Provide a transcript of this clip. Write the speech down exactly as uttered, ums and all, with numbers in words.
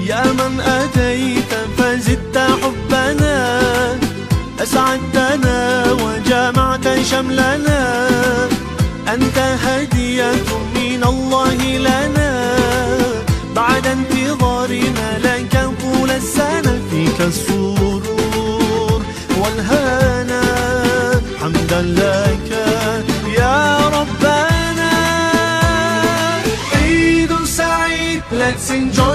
يا من أتيت فزدت حبنا، أسعدتنا وجمعت شملنا، أنت هدية من الله لنا، بعد انتظارنا لك طول السنة، فيك السرور والهنا، حمدا لك يا ربنا. عيد سعيد, let's enjoy